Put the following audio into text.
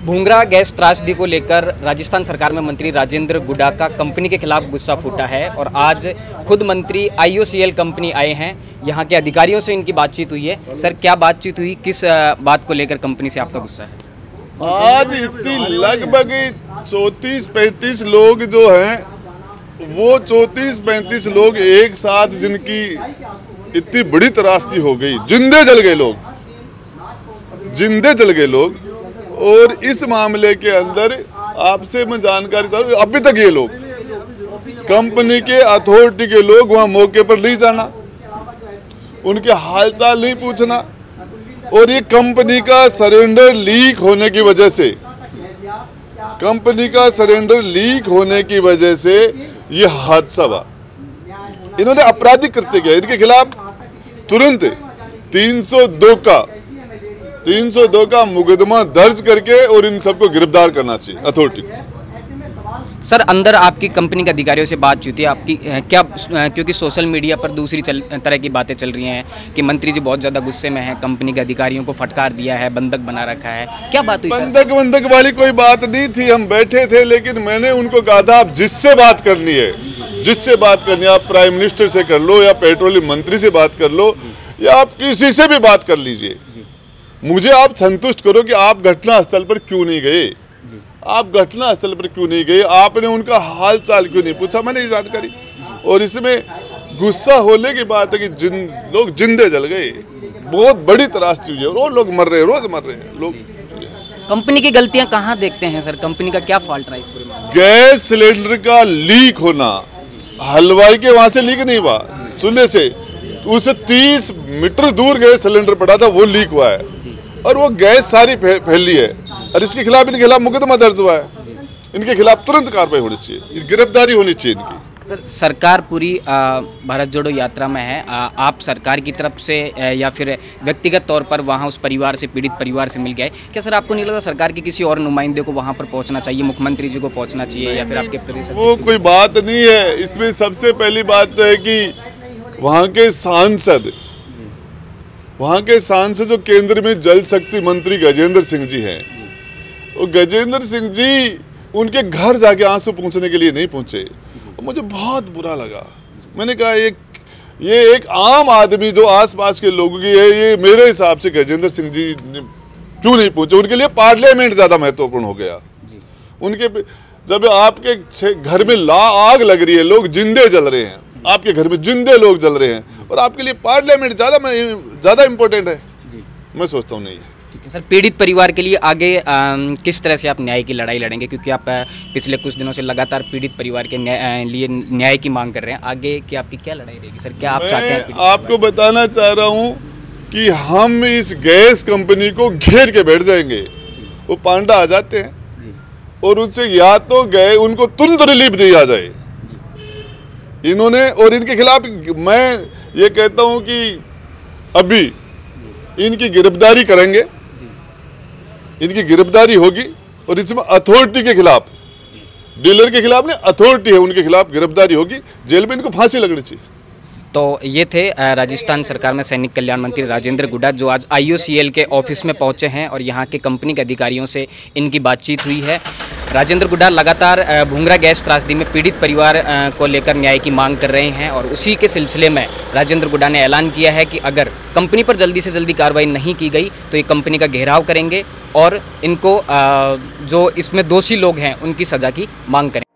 Bhungra gas त्रासदी को लेकर राजस्थान सरकार में मंत्री राजेंद्र गुड्डा का कंपनी के खिलाफ गुस्सा फूटा है और आज खुद मंत्री IOCL कंपनी आए हैं। यहाँ के अधिकारियों से इनकी बातचीत हुई है। सर, क्या बातचीत हुई, किस बात को लेकर कंपनी से आपका गुस्सा है? आज इतनी लगभग 34-35 लोग जो हैं, वो 34-35 लोग एक साथ, जिनकी इतनी बड़ी त्रासदी हो गई, जिंदे जल गए लोग। और इस मामले के अंदर आपसे मैं जानकारी चाहूँ, अभी तक ये लोग कंपनी के अथॉरिटी के लोग वहां मौके पर नहीं जाना, उनके हालचाल नहीं पूछना, और ये कंपनी का सरेंडर लीक होने की वजह से ये हादसा हुआ। इन्होंने आपराधिक कृत्य किया। इनके खिलाफ तुरंत 302 का मुकदमा दर्ज करके और इन सबको गिरफ्तार करना चाहिए अथॉरिटी को। सर, अंदर आपकी कंपनी के अधिकारियों से बातचीत हुई आपकी क्या? क्योंकि सोशल मीडिया पर दूसरी तरह की बातें चल रही हैं कि मंत्री जी बहुत ज़्यादा गुस्से में हैं, कंपनी के अधिकारियों को फटकार दिया है, बंधक बना रखा है। क्या बात हुई? बंधक वाली कोई बात नहीं थी। हम बैठे थे, लेकिन मैंने उनको कहा था आप जिससे बात करनी है, आप प्राइम मिनिस्टर से कर लो या पेट्रोलियम मंत्री से बात कर लो या आप किसी से भी बात कर लीजिए, मुझे आप संतुष्ट करो कि आप घटनास्थल पर क्यों नहीं गए, आपने उनका हाल चाल क्यों नहीं पूछा। मैंने ये जानकारी, और इसमें गुस्सा होने की बात है कि लोग जिंदे जल गए, बहुत बड़ी त्रासदी हुई है और लोग मर रहे हैं, रोज मर रहे हैं लोग। कंपनी की गलतियां कहाँ देखते हैं सर? कंपनी का क्या फॉल्ट रहा इस पूरे मामले में? गैस सिलेंडर का लीक होना, हलवाई के वहां से लीक नहीं हुआ, चूल्हे से उससे 30 मीटर दूर गैस सिलेंडर पड़ा था, वो लीक हुआ है और वो गैस सारी फैली है। और इसके खिलाफ, इनके खिलाफ मुकदमा दर्ज हुआ है। इनके खिलाफ तुरंत कार्रवाई होनी चाहिए, गिरफ्तारी होनी चाहिए इनकी। सर, सरकार पूरी भारत जोड़ो यात्रा में है। आप सरकार की तरफ से या फिर व्यक्तिगत तौर पर वहाँ उस परिवार से, पीड़ित परिवार से मिल गए क्या? सर, आपको नहीं लगता सरकार के किसी और नुमाइंदे को वहाँ पर पहुँचना चाहिए, मुख्यमंत्री जी को पहुँचना चाहिए या फिर आपके प्रदेश? वो कोई बात नहीं है। इसमें सबसे पहली बात तो है कि वहाँ के सांसद जो केंद्र में जल शक्ति मंत्री गजेंद्र सिंह जी हैं, वो गजेंद्र सिंह जी उनके घर जाके आंसू पूछने के लिए नहीं पहुंचे। मुझे बहुत बुरा लगा। मैंने कहा ये एक आम आदमी जो आसपास के लोगों की है, ये मेरे हिसाब से गजेंद्र सिंह जी क्यों नहीं पहुंचे? उनके लिए पार्लियामेंट ज्यादा महत्वपूर्ण हो गया। उनके जब आपके घर में आग लग रही है, लोग जिंदे जल रहे हैं, आपके घर में जिंदे लोग जल रहे हैं, और आपके लिए पार्लियामेंट ज्यादा इंपॉर्टेंट है। मैं सोचता हूँ नहीं है। ठीक है सर, पीड़ित परिवार के लिए आगे किस तरह से आप न्याय की लड़ाई लड़ेंगे? क्योंकि आप पिछले कुछ दिनों से लगातार पीड़ित परिवार के लिए न्याय की मांग कर रहे हैं। आगे की आपकी क्या लड़ाई रहेगी सर? क्या आप चाहते हैं? आपको बताना चाह रहा हूँ कि हम इस गैस कंपनी को घेर के बैठ जाएंगे। वो पांडा आ जाते हैं और उनसे या तो उनको तुरंत रिलीफ दिया जाए। इन्होंने, और इनके खिलाफ मैं ये कहता हूं कि अभी इनकी गिरफ्तारी करेंगे, इनकी गिरफ्तारी होगी, और इसमें अथॉरिटी के खिलाफ, डीलर के खिलाफ नहीं, अथॉरिटी है उनके खिलाफ गिरफ्तारी होगी। जेल में इनको फांसी लगनी चाहिए। तो ये थे राजस्थान सरकार में सैनिक कल्याण मंत्री राजेंद्र गुड्डा, जो आज IOCL के ऑफिस में पहुंचे हैं और यहाँ के कंपनी के अधिकारियों से इनकी बातचीत हुई है। राजेंद्र गुड्डा लगातार भूंगरा गैस त्रासदी में पीड़ित परिवार को लेकर न्याय की मांग कर रहे हैं और उसी के सिलसिले में राजेंद्र गुड्डा ने ऐलान किया है कि अगर कंपनी पर जल्दी से जल्दी कार्रवाई नहीं की गई तो ये कंपनी का घेराव करेंगे और इनको जो इसमें दोषी लोग हैं उनकी सज़ा की मांग करेंगे।